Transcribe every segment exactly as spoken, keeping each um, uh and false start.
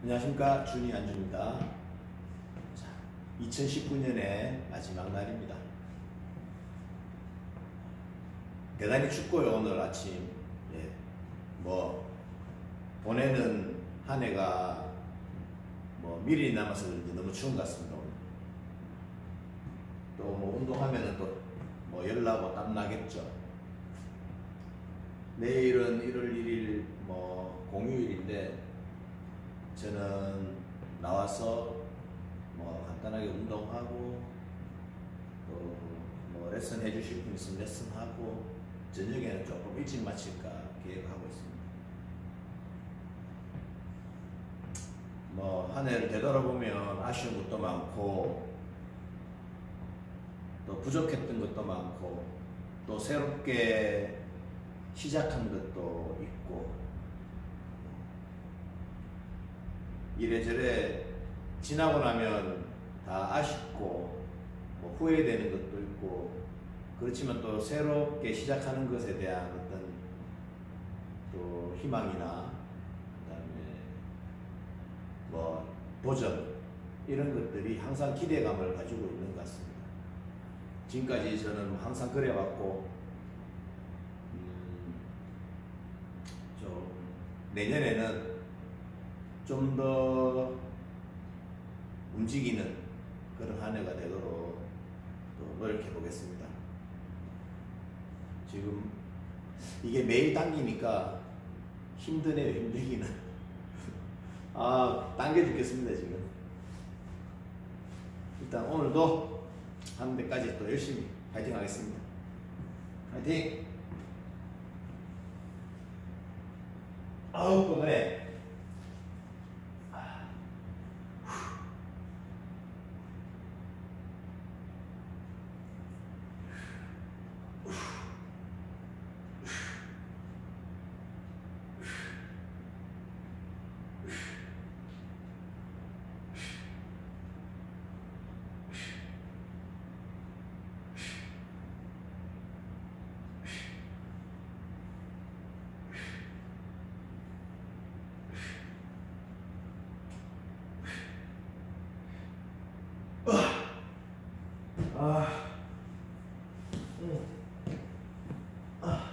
안녕하십니까, 준이 안준입니다. 자, 이천십구 년의 마지막 날입니다. 대단히 춥고요. 오늘 아침. 예, 뭐 보내는 한 해가 뭐 미리 남아서 그런지 너무 추운 것 같습니다. 또 뭐 운동하면은 또 뭐 열나고 땀 나겠죠. 내일은 일월 일일 뭐 공휴일인데 저는 나와서 뭐 간단하게 운동하고 또 뭐 레슨 해주실 분 있으면 레슨하고 저녁에는 조금 일찍 마칠까 계획하고 있습니다. 뭐 한 해를 되돌아보면 아쉬운 것도 많고 또 부족했던 것도 많고 또 새롭게 시작한 것도 있고 이래저래 지나고 나면 다 아쉽고 뭐 후회되는 것도 있고 그렇지만 또 새롭게 시작하는 것에 대한 어떤 또 희망이나 그다음에 뭐 도전 이런 것들이 항상 기대감을 가지고 있는 것 같습니다. 지금까지 저는 항상 그래왔고 음, 좀 내년에는 좀 더 움직이는 그런 한 해가 되도록 또 노력해 보겠습니다. 지금 이게 매일 당기니까 힘드네요. 힘들기는 아 당겨 죽겠습니다. 지금 일단 오늘도 하는 데까지 또 열심히 파이팅 하겠습니다. 파이팅! 아우 뻔하네. 아, 음. 아.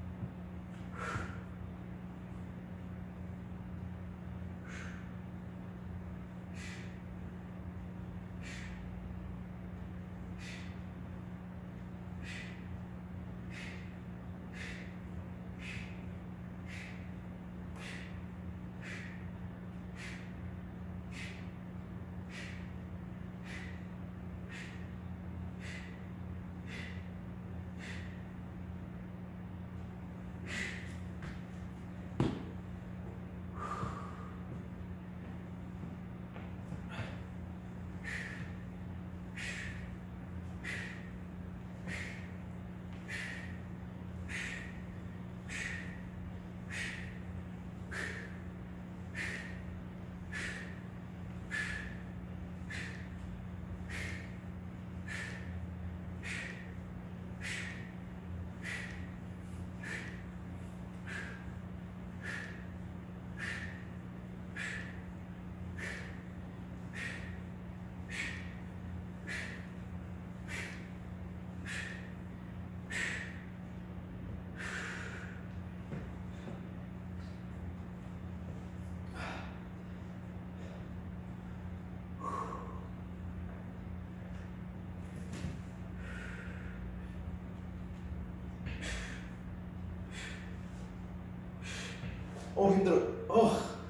어 힘들어. 어.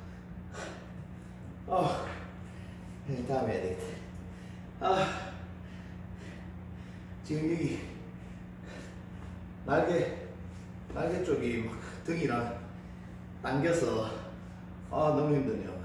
어. 네, 다음에 해야 되겠다. 아. 지금 여기 날개 날개 쪽이 막 등이랑 당겨서 아 너무 힘드네요.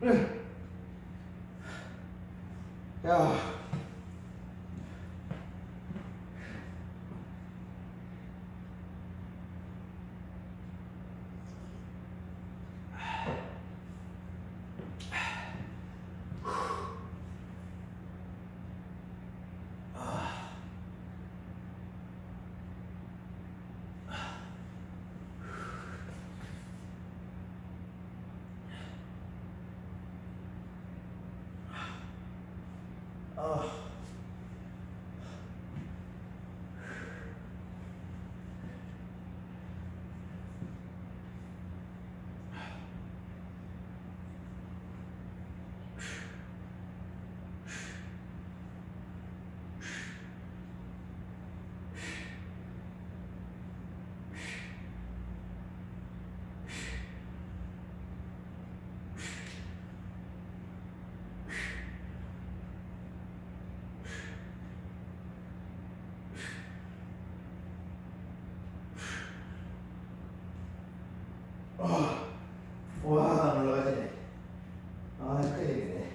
야. 아. 아, 와, 안 올라가지네. 아, 큰일이네.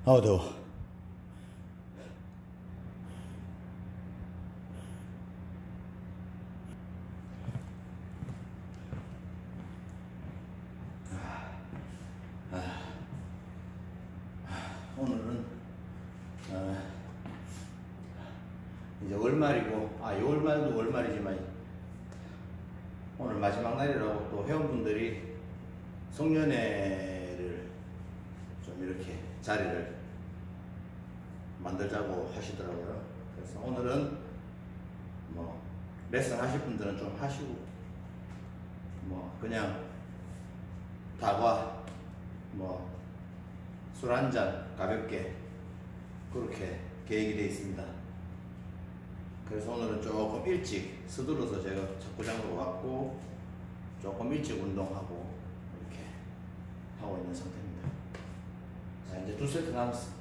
아우 더워. 오늘은 어, 이제 월말이고, 아 월말도 월말이지만 오늘 마지막 날이라고 또 회원분들이 송년회를 좀 이렇게 자리를 만들자고 하시더라고요. 그래서 오늘은 뭐 레슨 하실 분들은 좀 하시고, 뭐 그냥 다과 뭐 술 한잔 가볍게 그렇게 계획이 되어 있습니다. 그래서 오늘은 조금 일찍 서둘러서 제가 척구장으로 왔고 조금 일찍 운동하고 이렇게 하고 있는 상태입니다. 자, 이제 두 세트 남았습니다.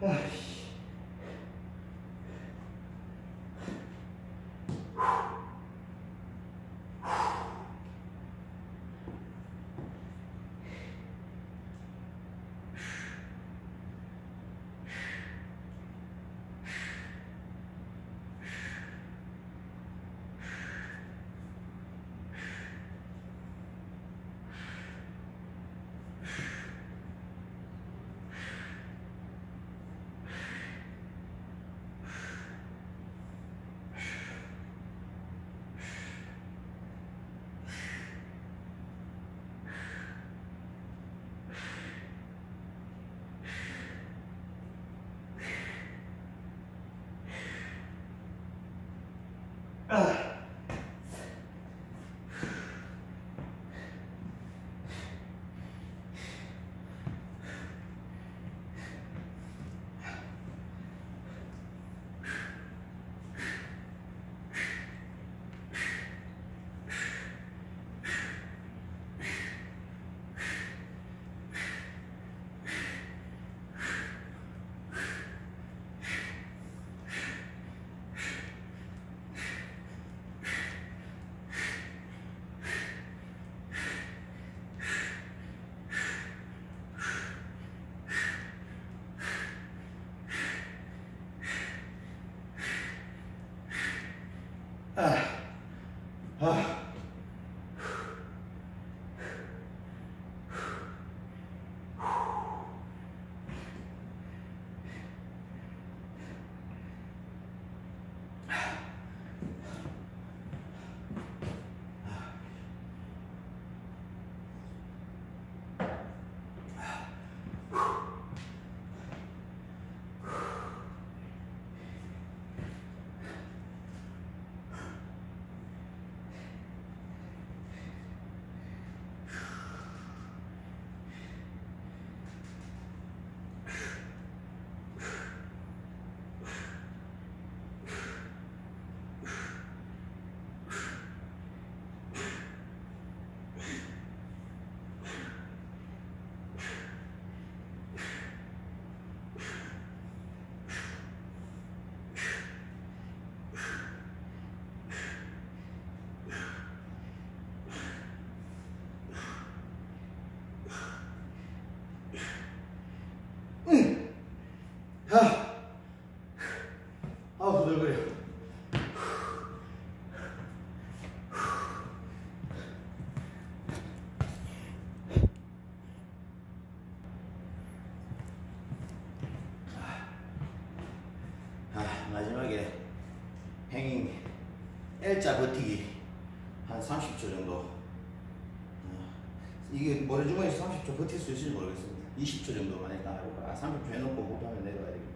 아. 아, 아. 아, 아, 후들거려. 아, 마지막에 행잉 L자 버티기 한 삼십 초 정도. 어, 이게 모래주머니에서 삼십 초 버틸 수 있을지 모르겠습니다. 이십 초 정도만 일단 해볼까. 아, 삼십 초 해놓고 못하면 내려가야 되겠다.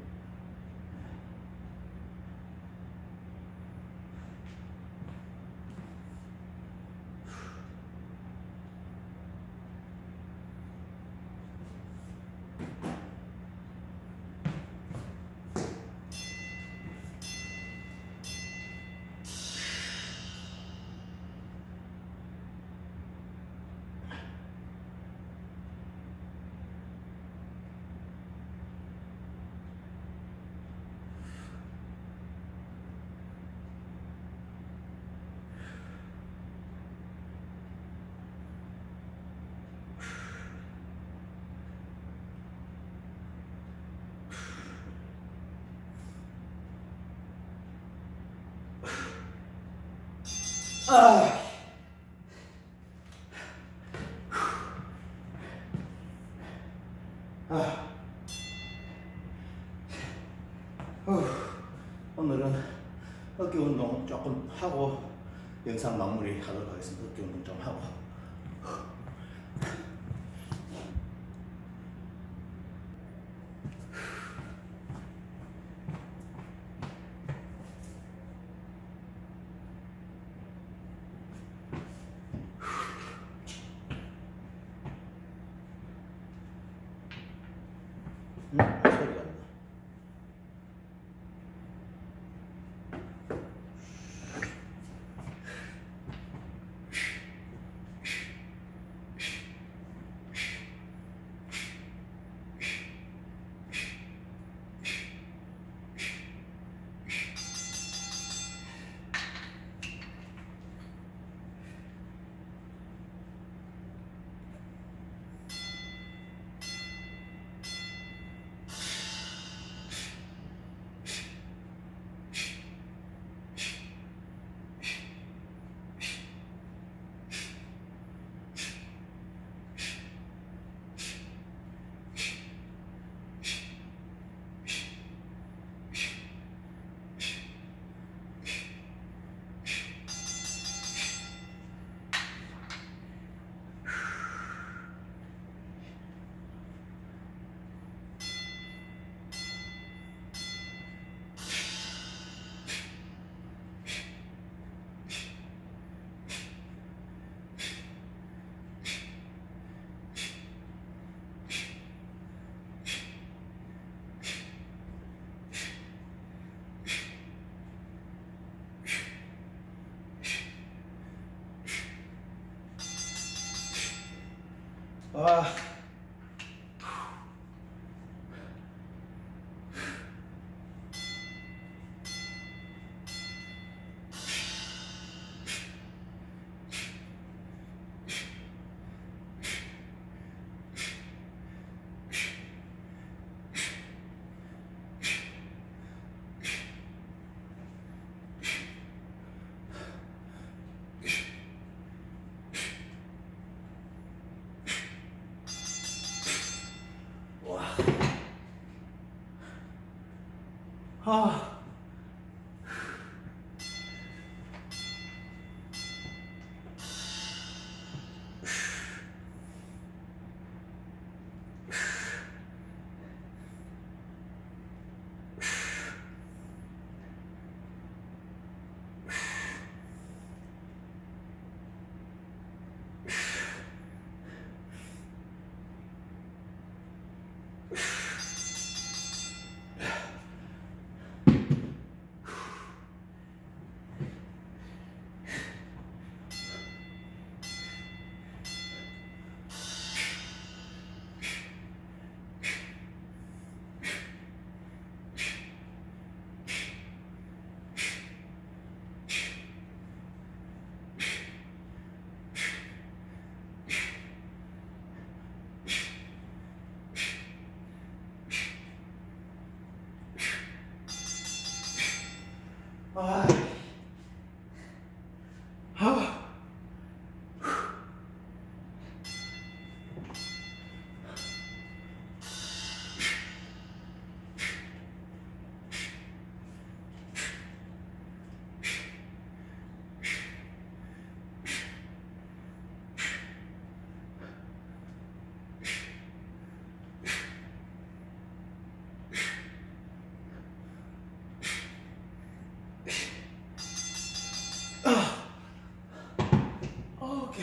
아, 아, 어, 오늘은 어깨 운동 조금 하고 영상 마무리 하도록 하겠습니다. 어깨 운동 좀 하고. 음, 소리가 안 나. 와. 아. 아. 아. 오케이.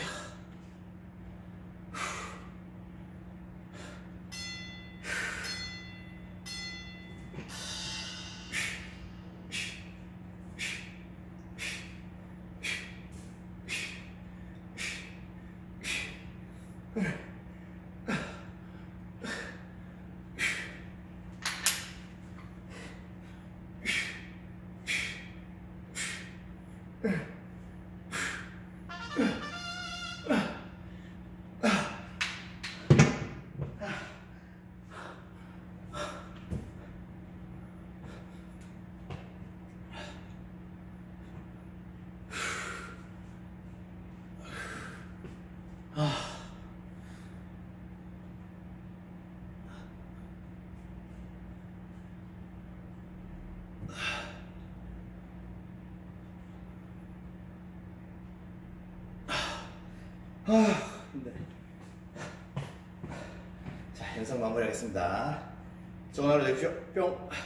아, 힘들어. 자, 영상 마무리하겠습니다. 좋은 하루 되십시오. 뿅.